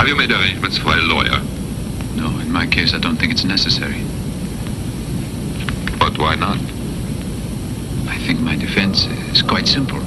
Have you made arrangements for a lawyer? No, in my case, I don't think it's necessary. But why not? I think my defense is quite simple.